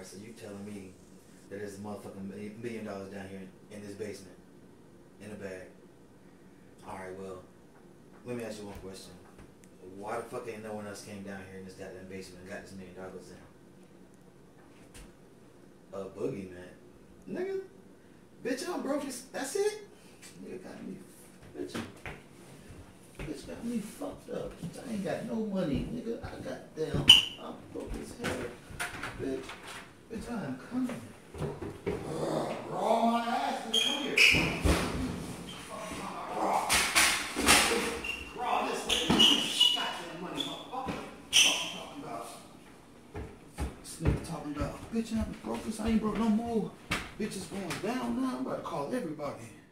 Alright, so you telling me that there's a motherfucking $1 million down here in this basement, in a bag. Alright, well, let me ask you one question. Why the fuck ain't no one else came down here in this goddamn basement and got this $1 million in? A boogeyman. Nigga, bitch, I'm broke. That's it? Nigga got me, bitch got me fucked up. I ain't got no money, nigga. I got damn, I'm broke as hell. Bitch, I am coming. Raw my ass, come here. Raw this way. Goddamn money, motherfucker. What you talking about? This nigga talking about, bitch, I'm broke. I ain't broke no more. Bitch is going down now. I'm about to call everybody.